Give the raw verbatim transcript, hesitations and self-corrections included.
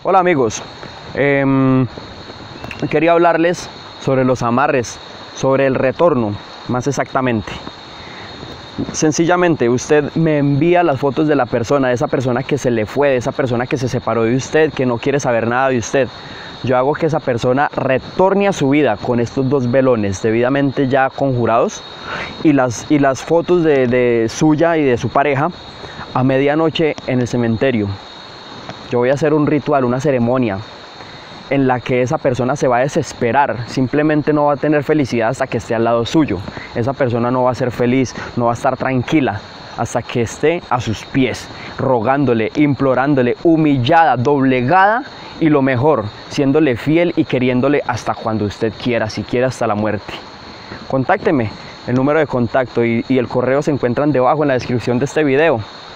Hola amigos, eh, quería hablarles sobre los amarres, sobre el retorno, más exactamente. Sencillamente usted me envía las fotos de la persona, de esa persona que se le fue, de esa persona que se separó de usted, que no quiere saber nada de usted. Yo hago que esa persona retorne a su vida con estos dos velones debidamente ya conjurados y las, y las fotos de, de suya y de su pareja a medianoche en el cementerio. Yo voy a hacer un ritual, una ceremonia en la que esa persona se va a desesperar, simplemente no va a tener felicidad hasta que esté al lado suyo. Esa persona no va a ser feliz, no va a estar tranquila hasta que esté a sus pies, rogándole, implorándole, humillada, doblegada y lo mejor, siéndole fiel y queriéndole hasta cuando usted quiera, si quiere hasta la muerte. Contácteme, el número de contacto y, y el correo se encuentran debajo en la descripción de este video.